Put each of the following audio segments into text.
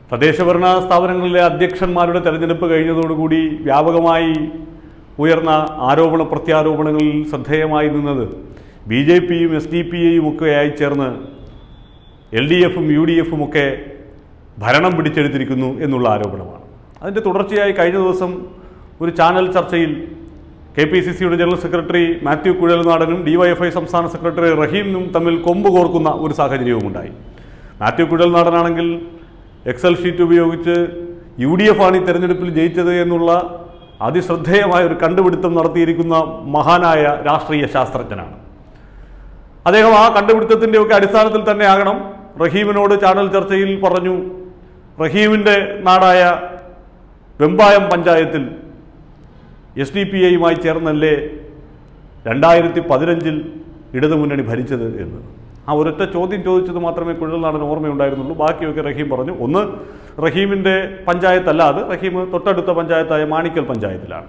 തദ്ദേശഭരണ സ്ഥാപനങ്ങളിലെ അധ്യക്ഷന്മാരുടെ തെരഞ്ഞെടുപ്പ് കഴിഞ്ഞതോടുകൂടി വ്യാപകമായി ഉയർന്ന ആരോപണ പ്രത്യാരോപണങ്ങളിൽ ശ്രദ്ധേയമായി നിന്നത് BJPയും SDP-യും ഒക്കെയായി ചേർന്ന് LDFും UDFും ഒക്കെ ഭരണം പിടിച്ചെടുത്തിരിക്കുന്നു എന്നുള്ള ആരോപണമാണ്. അതിൻ്റെ തുടർച്ചയായി കഴിഞ്ഞ ദിവസം ഒരു ചാനൽ ചർച്ചയിൽ KPCCയുടെ ജനറൽ സെക്രട്ടറി മാത്യു കുഴൽനാടനും DYFI സംസ്ഥാന സെക്രട്ടറി റഹീമിനും തമ്മിൽ കൊമ്പ് കോർക്കുന്ന ഒരു സാഹചര്യവുമുണ്ടായി. മാത്യു കുഴൽനാടനാണെങ്കിൽ എക്സൽ ഷീറ്റ് ഉപയോഗിച്ച് UDF ആണ് ഈ തെരഞ്ഞെടുപ്പിൽ ജയിച്ചത് എന്നുള്ള അതിശ്രദ്ധേയമായ ഒരു കണ്ടുപിടുത്തം നടത്തിയിരിക്കുന്ന മഹാനായ രാഷ്ട്രീയ ശാസ്ത്രജ്ഞനാണ്. അദ്ദേഹം ആ കണ്ടുപിടുത്തത്തിൻ്റെയൊക്കെ അടിസ്ഥാനത്തിൽ തന്നെ ആകണം റഹീമിനോട് ചാനൽ ചർച്ചയിൽ പറഞ്ഞു, റഹീമിൻ്റെ നാടായ വെമ്പായം പഞ്ചായത്തിൽ SDP-യുമായി ചേർന്നല്ലേ 2015 ഇടതുമുന്നണി ഭരിച്ചത് എന്ന്. ആ ഒരൊറ്റ ചോദ്യം ചോദിച്ചത് മാത്രമേ കുഴൽനാടൻ ഓർമ്മയുണ്ടായിരുന്നുള്ളൂ. ബാക്കിയൊക്കെ റഹീം പറഞ്ഞു. ഒന്ന്, റഹീമിൻ്റെ പഞ്ചായത്തല്ല അത്, റഹീം തൊട്ടടുത്ത പഞ്ചായത്തായ മാണിക്കൽ പഞ്ചായത്തിലാണ്.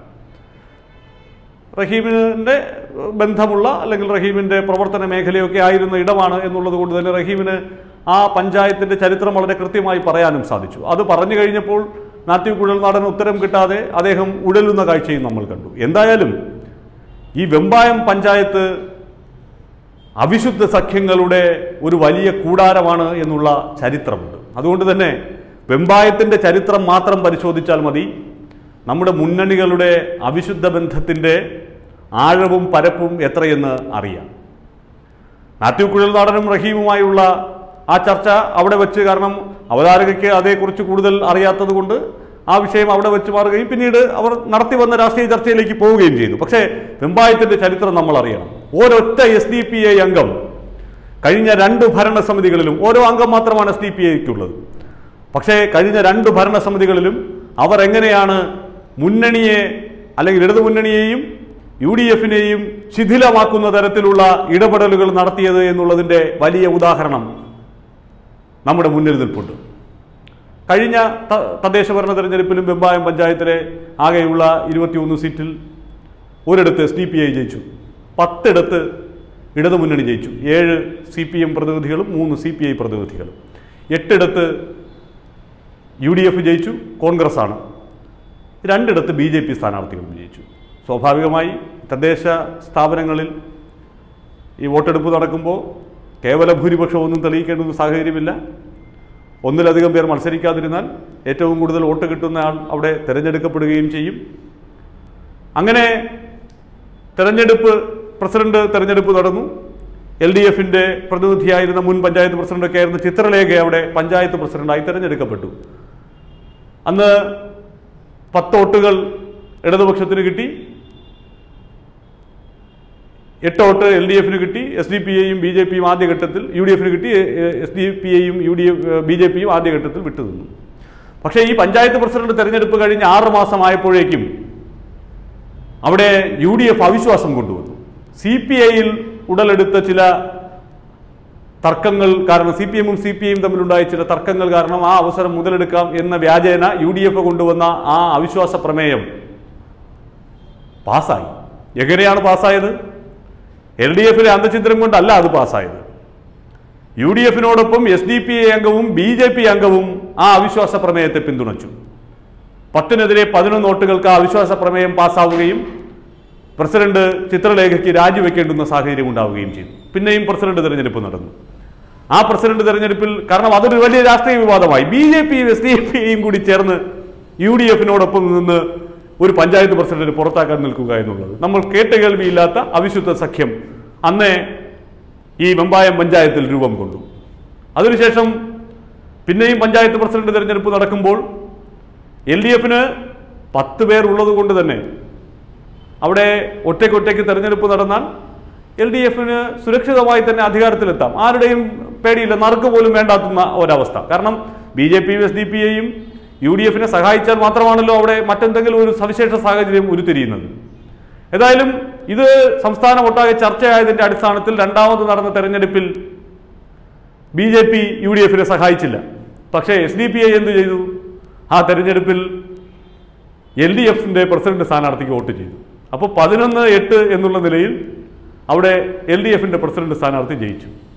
റഹീമിൻ്റെ ബന്ധമുള്ള അല്ലെങ്കിൽ റഹീമിൻ്റെ പ്രവർത്തന മേഖലയൊക്കെ ആയിരുന്ന ഇടമാണ് എന്നുള്ളത് കൊണ്ട് തന്നെ റഹീമിന് ആ പഞ്ചായത്തിൻ്റെ ചരിത്രം വളരെ കൃത്യമായി പറയാനും സാധിച്ചു. അത് പറഞ്ഞു കഴിഞ്ഞപ്പോൾ മാത്യു കുഴൽനാടൻ ഉത്തരം കിട്ടാതെ അദ്ദേഹം ഉഴലുന്ന കാഴ്ചയും നമ്മൾ കണ്ടു. എന്തായാലും ഈ വെമ്പായം പഞ്ചായത്ത് അവിശുദ്ധ സഖ്യങ്ങളുടെ ഒരു വലിയ കൂടാരമാണ് എന്നുള്ള ചരിത്രമുണ്ട്. അതുകൊണ്ട് തന്നെ വെമ്പായത്തിൻ്റെ ചരിത്രം മാത്രം പരിശോധിച്ചാൽ മതി നമ്മുടെ മുന്നണികളുടെ അവിശുദ്ധ ബന്ധത്തിൻ്റെ ആഴവും പരപ്പും എത്രയെന്ന് അറിയാം. മാത്യു കുഴൽനാടനും റഹീമുമായുള്ള ആ ചർച്ച അവിടെ വെച്ച്, കാരണം അവതാരകയ്ക്ക് അതേക്കുറിച്ച് കൂടുതൽ അറിയാത്തത് കൊണ്ട് ആ വിഷയം അവിടെ വെച്ച് മാറുകയും പിന്നീട് അവർ നടത്തി വന്ന രാഷ്ട്രീയ ചർച്ചയിലേക്ക് പോവുകയും ചെയ്തു. പക്ഷേ വെമ്പായത്തിൻ്റെ ചരിത്രം നമ്മൾ അറിയണം. ഒരൊറ്റ SDP-ഐ അംഗം കഴിഞ്ഞ 2 ഭരണസമിതികളിലും, ഓരോ അംഗം മാത്രമാണ് SDP-യ്ക്കുള്ളത്, പക്ഷേ കഴിഞ്ഞ 2 ഭരണസമിതികളിലും അവർ എങ്ങനെയാണ് മുന്നണിയെ അല്ലെങ്കിൽ ഇടതുമുന്നണിയെയും UDF-നെയും ശിഥിലമാക്കുന്ന തരത്തിലുള്ള ഇടപെടലുകൾ നടത്തിയത് എന്നുള്ളതിൻ്റെ വലിയ ഉദാഹരണം നമ്മുടെ മുന്നിൽ നിൽപ്പുണ്ട്. കഴിഞ്ഞ തദ്ദേശഭരണ തെരഞ്ഞെടുപ്പിലും വെമ്പായം പഞ്ചായത്തിലെ ആകെയുള്ള 21 സീറ്റിൽ ഒരിടത്ത് SDP-ഐ ജയിച്ചു, 10 ഇടത്ത് ഇടതുമുന്നണി ജയിച്ചു. 7 CPM പ്രതിനിധികളും 3 CPI പ്രതിനിധികളും. 8 ഇടത്ത് UDF ജയിച്ചു, കോൺഗ്രസ്സാണ്. 2 ഇടത്ത് BJP സ്ഥാനാർത്ഥികളും ജയിച്ചു. സ്വാഭാവികമായി തദ്ദേശ സ്ഥാപനങ്ങളിൽ ഈ വോട്ടെടുപ്പ് നടക്കുമ്പോൾ കേവല ഭൂരിപക്ഷമൊന്നും തെളിയിക്കേണ്ടുന്ന സാഹചര്യമില്ല. ഒന്നിലധികം പേർ മത്സരിക്കാതിരുന്നാൽ ഏറ്റവും കൂടുതൽ വോട്ട് കിട്ടുന്ന ആൾ അവിടെ തിരഞ്ഞെടുക്കപ്പെടുകയും ചെയ്യും. അങ്ങനെ പ്രസിഡന്റ് തെരഞ്ഞെടുപ്പ് നടന്നു. LDF-ന്റെ പ്രതിനിധിയായിരുന്ന മുൻ പഞ്ചായത്ത് പ്രസിഡന്റൊക്കെ ആയിരുന്ന ചിത്രലേഖ അവിടെ പഞ്ചായത്ത് പ്രസിഡന്റായി തിരഞ്ഞെടുക്കപ്പെട്ടു. അന്ന് 10 വോട്ടുകൾ ഇടതുപക്ഷത്തിന് കിട്ടി, 8 വോട്ട് LDF-ന് കിട്ടി. SDP-യും BJP-യും ആദ്യഘട്ടത്തിൽ, UDF-ന് കിട്ടി. SDP-യും BJP-യും ആദ്യഘട്ടത്തിൽ വിട്ടുനിന്നു. പക്ഷേ ഈ പഞ്ചായത്ത് പ്രസിഡന്റ് തെരഞ്ഞെടുപ്പ് കഴിഞ്ഞ് 6 മാസമായപ്പോഴേക്കും അവിടെ UDF അവിശ്വാസം കൊണ്ടുവന്നു. CPI-യിൽ ഉടലെടുത്ത ചില തർക്കങ്ങൾ കാരണം, CPM-ഉം CPI-യും തമ്മിലുണ്ടായ ചില തർക്കങ്ങൾ കാരണം ആ അവസരം മുതലെടുക്കാം എന്ന വ്യാജേന UDF കൊണ്ടുവന്ന ആ അവിശ്വാസ പ്രമേയം പാസ്സായി. എങ്ങനെയാണ് പാസ്സായത്? LDF-ലെ അന്തഛിദ്രം കൊണ്ടല്ല അത് പാസ്സായത്. UDF-നോടൊപ്പം SDP-ഐ അംഗവും BJP അംഗവും ആ അവിശ്വാസ പ്രമേയത്തെ പിന്തുണച്ചു. 10-നെതിരെ 11 വോട്ടുകൾക്ക് ആ അവിശ്വാസ പ്രമേയം പാസ്സാവുകയും പ്രസിഡന്റ് ചിത്രലേഖയ്ക്ക് രാജിവെക്കേണ്ടുന്ന സാഹചര്യം ഉണ്ടാവുകയും ചെയ്തു. പിന്നെയും പ്രസിഡന്റ് തെരഞ്ഞെടുപ്പ് നടന്നു. ആ പ്രസിഡന്റ് തെരഞ്ഞെടുപ്പിൽ, കാരണം അതൊരു വലിയ രാഷ്ട്രീയ വിവാദമായി, BJP-യും SDP-യും കൂടി ചേർന്ന് UDF-നോടൊപ്പം നിന്ന് ഒരു പഞ്ചായത്ത് പ്രസിഡന്റിന് പുറത്താക്കാൻ നിൽക്കുക എന്നുള്ളത് നമ്മൾ കേട്ടുകേൾവിയില്ലാത്ത അവിശുദ്ധ സഖ്യം അന്നേ ഈ വെമ്പായം പഞ്ചായത്തിൽ രൂപം കൊണ്ടു. അതിനുശേഷം പിന്നെയും പഞ്ചായത്ത് പ്രസിഡന്റ് തെരഞ്ഞെടുപ്പ് നടക്കുമ്പോൾ LDF-ന് 10 പേർ ഉള്ളത് കൊണ്ട് തന്നെ അവിടെ ഒറ്റയ്ക്കൊറ്റയ്ക്ക് തെരഞ്ഞെടുപ്പ് നടന്നാൽ LDF-ന് സുരക്ഷിതമായി തന്നെ അധികാരത്തിലെത്താം. ആരുടെയും പേടിയില്ല, നറുക്ക് പോലും വേണ്ടാത്തുന്ന ഒരവസ്ഥ. കാരണം BJP-യും SDP-യെയും UDF-നെ സഹായിച്ചാൽ മാത്രമാണല്ലോ അവിടെ മറ്റെന്തെങ്കിലും ഒരു സവിശേഷ സാഹചര്യം ഉരുത്തിരിയുന്നത്. ഏതായാലും ഇത് സംസ്ഥാനം ഒട്ടാകെ ചർച്ചയായതിൻ്റെ അടിസ്ഥാനത്തിൽ രണ്ടാമത് നടന്ന തെരഞ്ഞെടുപ്പിൽ BJP UDF-നെ സഹായിച്ചില്ല. പക്ഷേ SDP-ഐ എന്ത് ചെയ്തു? ആ തെരഞ്ഞെടുപ്പിൽ LDF-ന്റെ പ്രസിഡന്റ് സ്ഥാനാർത്ഥിക്ക് വോട്ട് ചെയ്തു. അപ്പോൾ 11-8 എന്നുള്ള നിലയിൽ അവിടെ LDF-ന്റെ പ്രസിഡന്റ് സ്ഥാനാർത്ഥി ജയിച്ചു.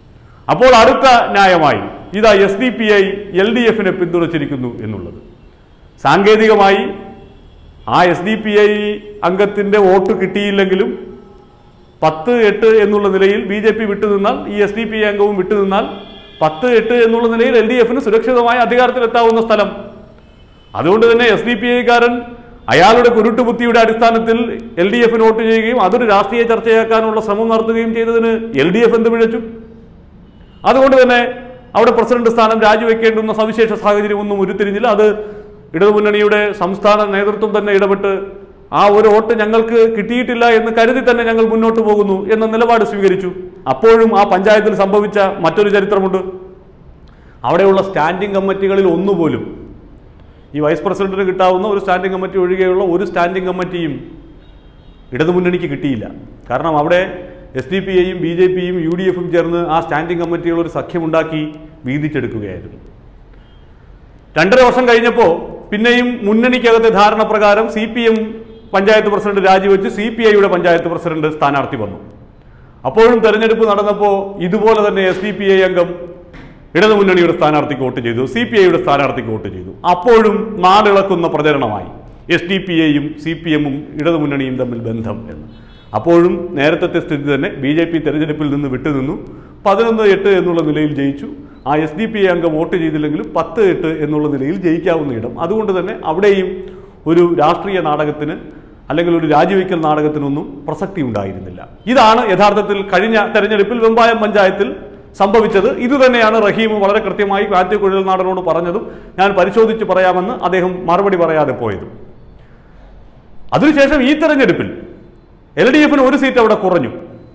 അപ്പോൾ അടുത്ത ന്യായമായി ഇതാ SDPI LDF-നെ പിന്തുണച്ചിരിക്കുന്നു എന്നുള്ളത്. സാങ്കേതികമായി ആ SDPI അംഗത്തിൻ്റെ വോട്ട് കിട്ടിയില്ലെങ്കിലും 10-8 എന്നുള്ള നിലയിൽ BJP വിട്ടുനിന്നാൽ, ഈ SDPI അംഗവും വിട്ടുനിന്നാൽ 10-8 എന്നുള്ള നിലയിൽ LDF-ന് സുരക്ഷിതമായ അധികാരത്തിലെത്താവുന്ന സ്ഥലം. അതുകൊണ്ട് തന്നെ SDPI-കാരൻ അയാളുടെ കുരുട്ടുബുദ്ധിയുടെ അടിസ്ഥാനത്തിൽ LDF-ന് വോട്ട് ചെയ്യുകയും അതൊരു രാഷ്ട്രീയ ചർച്ചയാക്കാനുള്ള ശ്രമം നടത്തുകയും ചെയ്തതിന് LDF എന്ത് പിഴച്ചു? അതുകൊണ്ട് തന്നെ അവിടെ പ്രസിഡന്റ് സ്ഥാനം രാജിവെക്കേണ്ടുന്ന സവിശേഷ സാഹചര്യമൊന്നും ഉരുത്തിരിഞ്ഞില്ല. അത് ഇടതുമുന്നണിയുടെ സംസ്ഥാന നേതൃത്വം തന്നെ ഇടപെട്ട് ആ ഒരു വോട്ട് ഞങ്ങൾക്ക് കിട്ടിയിട്ടില്ല എന്ന് കരുതി തന്നെ ഞങ്ങൾ മുന്നോട്ട് പോകുന്നു എന്ന നിലപാട് സ്വീകരിച്ചു. അപ്പോഴും ആ പഞ്ചായത്തിൽ സംഭവിച്ച മറ്റൊരു ചരിത്രമുണ്ട്. അവിടെയുള്ള സ്റ്റാൻഡിംഗ് കമ്മിറ്റികളിൽ ഒന്നുപോലും ഈ വൈസ് പ്രസിഡന്റിന് കിട്ടാവുന്ന ഒരു സ്റ്റാൻഡിംഗ് കമ്മിറ്റി ഒഴികെയുള്ള ഒരു സ്റ്റാൻഡിംഗ് കമ്മിറ്റിയും ഇടതുമുന്നണിക്ക് കിട്ടിയില്ല. കാരണം അവിടെ SDPI-യും BJP-യും UDF-ഉം ചേർന്ന് ആ സ്റ്റാൻഡിംഗ് കമ്മിറ്റികൾ ഒരു സഖ്യമുണ്ടാക്കി വീതിച്ചെടുക്കുകയായിരുന്നു. 2.5 വർഷം കഴിഞ്ഞപ്പോൾ പിന്നെയും മുന്നണിക്കകത്തെ ധാരണ പ്രകാരം CPM പഞ്ചായത്ത് പ്രസിഡന്റ് രാജിവെച്ച് CPI-യുടെ പഞ്ചായത്ത് പ്രസിഡന്റ് സ്ഥാനാർത്ഥി വന്നു. അപ്പോഴും തെരഞ്ഞെടുപ്പ് നടന്നപ്പോൾ ഇതുപോലെ തന്നെ SDPI അംഗം ഇടതുമുന്നണിയുടെ സ്ഥാനാർത്ഥിക്ക് വോട്ട് ചെയ്തു, CPI-യുടെ സ്ഥാനാർത്ഥിക്ക് വോട്ട് ചെയ്തു. അപ്പോഴും നാടിളക്കുന്ന പ്രചരണമായി SDPI-യും CPM-ഉം ഇടതുമുന്നണിയും തമ്മിൽ ബന്ധം എന്ന്. അപ്പോഴും നേരത്തെ സ്ഥിതി തന്നെ BJP തെരഞ്ഞെടുപ്പിൽ നിന്ന് വിട്ടുനിന്നു. 11-8 എന്നുള്ള നിലയിൽ ജയിച്ചു. ആ SDPI അംഗം വോട്ട് ചെയ്തില്ലെങ്കിലും 10-8 എന്നുള്ള നിലയിൽ ജയിക്കാവുന്ന ഇടം. അതുകൊണ്ട് തന്നെ അവിടെയും ഒരു രാഷ്ട്രീയ നാടകത്തിന് അല്ലെങ്കിൽ ഒരു രാജിവെക്കൽ നാടകത്തിനൊന്നും പ്രസക്തി ഉണ്ടായിരുന്നില്ല. ഇതാണ് യഥാർത്ഥത്തിൽ കഴിഞ്ഞ തെരഞ്ഞെടുപ്പിൽ വെമ്പായം പഞ്ചായത്തിൽ സംഭവിച്ചത്. ഇതുതന്നെയാണ് റഹീം വളരെ കൃത്യമായി മാത്യു കുഴൽനാടനോട് പറഞ്ഞതും ഞാൻ പരിശോധിച്ച് പറയാമെന്ന് അദ്ദേഹം മറുപടി പറയാതെ പോയതും. അതിനുശേഷം ഈ തെരഞ്ഞെടുപ്പിൽ LDF-ന് ഒരു സീറ്റ് അവിടെ കുറഞ്ഞു.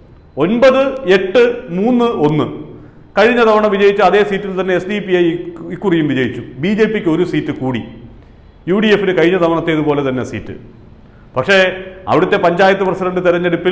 9-8-3-1. കഴിഞ്ഞ തവണ വിജയിച്ച അതേ സീറ്റിൽ തന്നെ SDPI ഇക്കുറിയും വിജയിച്ചു. BJP-ക്ക് ഒരു സീറ്റ് കൂടി. UDF-ന് കഴിഞ്ഞ തവണത്തേതുപോലെ തന്നെ സീറ്റ്. പക്ഷേ അവിടുത്തെ പഞ്ചായത്ത് പ്രസിഡന്റ് തെരഞ്ഞെടുപ്പിൽ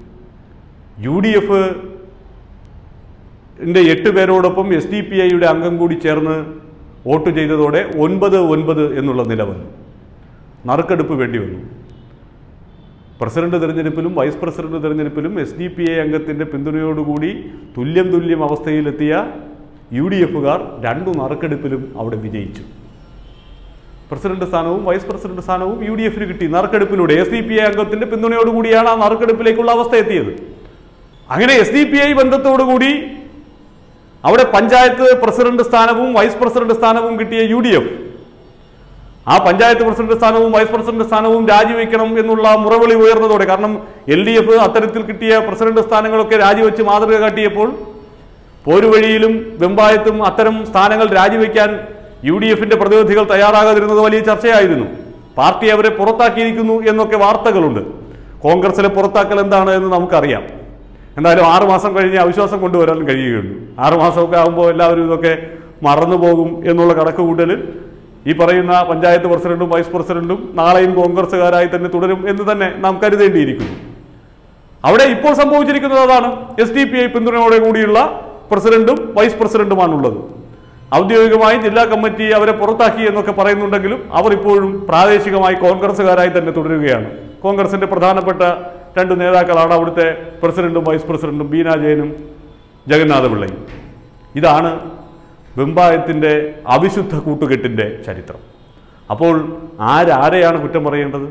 UDF-ന്റെ 8 പേരോടൊപ്പം SDPI-യുടെ അംഗം കൂടി ചേർന്ന് വോട്ട് ചെയ്തതോടെ 9-9 എന്നുള്ള നില വന്നു. നറുക്കെടുപ്പ് വേണ്ടി വന്നു. പ്രസിഡന്റ് തെരഞ്ഞെടുപ്പിലും വൈസ് പ്രസിഡന്റ് തെരഞ്ഞെടുപ്പിലും SDPI അംഗത്തിൻ്റെ പിന്തുണയോടുകൂടി തുല്യം അവസ്ഥയിലെത്തിയ UDF-കാർ 2 നറുക്കെടുപ്പിലും അവിടെ വിജയിച്ചു. പ്രസിഡന്റ് സ്ഥാനവും വൈസ് പ്രസിഡന്റ് സ്ഥാനവും UDF-ന് കിട്ടി നറുക്കെടുപ്പിലൂടെ. SDPI അംഗത്തിൻ്റെ പിന്തുണയോടുകൂടിയാണ് ആ നറുക്കെടുപ്പിലേക്കുള്ള അവസ്ഥ എത്തിയത്. അങ്ങനെ SDPI ബന്ധത്തോടുകൂടി അവിടെ പഞ്ചായത്ത് പ്രസിഡന്റ് സ്ഥാനവും വൈസ് പ്രസിഡന്റ് സ്ഥാനവും കിട്ടിയ UDF ആ പഞ്ചായത്ത് പ്രസിഡന്റ് സ്ഥാനവും വൈസ് പ്രസിഡന്റ് സ്ഥാനവും രാജിവെക്കണം എന്നുള്ള മുറവിളി ഉയർന്നതോടെ, കാരണം LDF അത്തരത്തിൽ കിട്ടിയ പ്രസിഡന്റ് സ്ഥാനങ്ങളൊക്കെ രാജിവെച്ച് മാതൃക കാട്ടിയപ്പോൾ പോരുവഴിയിലും വെമ്പായത്തും അത്തരം സ്ഥാനങ്ങൾ രാജിവെക്കാൻ UDF-ന്റെ പ്രതിനിധികൾ തയ്യാറാകാതിരുന്നത് വലിയ ചർച്ചയായിരുന്നു. പാർട്ടി അവരെ പുറത്താക്കിയിരിക്കുന്നു എന്നൊക്കെ വാർത്തകളുണ്ട്. കോൺഗ്രസിലെ പുറത്താക്കൽ എന്താണ് എന്ന് നമുക്കറിയാം. എന്തായാലും 6 മാസം കഴിഞ്ഞ് അവിശ്വാസം കൊണ്ടുവരാൻ കഴിയുകയുള്ളൂ. 6 മാസമൊക്കെ ആകുമ്പോൾ എല്ലാവരും ഇതൊക്കെ മറന്നുപോകും എന്നുള്ള കണക്കുകൂട്ടലിൽ ഈ പറയുന്ന പഞ്ചായത്ത് പ്രസിഡന്റും വൈസ് പ്രസിഡന്റും നാളെയും കോൺഗ്രസ്സുകാരായി തന്നെ തുടരും എന്ന് തന്നെ നാം കരുതേണ്ടിയിരിക്കുന്നു. അവിടെ ഇപ്പോൾ സംഭവിച്ചിരിക്കുന്നത് അതാണ്. SDPI പിന്തുണയോടെ കൂടിയുള്ള പ്രസിഡന്റും വൈസ് പ്രസിഡന്റുമാണുള്ളത്. ഔദ്യോഗികമായി ജില്ലാ കമ്മിറ്റി അവരെ പുറത്താക്കി എന്നൊക്കെ പറയുന്നുണ്ടെങ്കിലും അവർ ഇപ്പോഴും പ്രാദേശികമായി കോൺഗ്രസ്സുകാരായി തന്നെ തുടരുകയാണ്. കോൺഗ്രസിന്റെ പ്രധാനപ്പെട്ട 2 നേതാക്കളാണ് അവിടുത്തെ പ്രസിഡന്റും വൈസ് പ്രസിഡന്റും, ബീന ജയനും ജഗന്നാഥ പിള്ളയും. ഇതാണ് വെമ്പായത്തിൻ്റെ അവിശുദ്ധ കൂട്ടുകെട്ടിൻ്റെ ചരിത്രം. അപ്പോൾ ആരെയാണ് കുറ്റം പറയേണ്ടത്?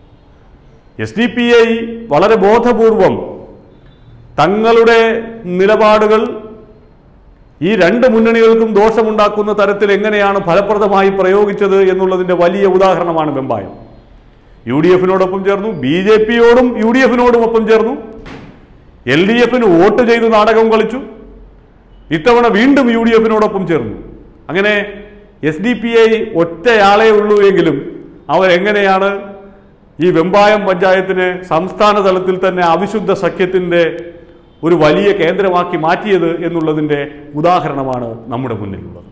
SDPI വളരെ ബോധപൂർവം തങ്ങളുടെ നിലപാടുകൾ ഈ 2 മുന്നണികൾക്കും ദോഷമുണ്ടാക്കുന്ന തരത്തിൽ എങ്ങനെയാണ് ഫലപ്രദമായി പ്രയോഗിച്ചത് എന്നുള്ളതിൻ്റെ വലിയ ഉദാഹരണമാണ് വെമ്പായം. UDF-നോടൊപ്പം ചേർന്നു, BJP-യോടും UDF-നോടും ഒപ്പം ചേർന്നു, LDF-ന് വോട്ട് ചെയ്ത് നാടകം കളിച്ചു. ഇത്തവണ വീണ്ടും UDF-നോടൊപ്പം ചേർന്നു. അങ്ങനെ SDPI ഒറ്റയാളേ ഉള്ളൂ എങ്കിലും അവരെങ്ങനെയാണ് ഈ വെമ്പായം പഞ്ചായത്തിനെ സംസ്ഥാന തലത്തിൽ തന്നെ അവിശുദ്ധ സഖ്യത്തിൻ്റെ ഒരു വലിയ കേന്ദ്രമാക്കി മാറ്റിയത് എന്നുള്ളതിൻ്റെ ഉദാഹരണമാണ് നമ്മുടെ മുന്നിലുള്ളത്.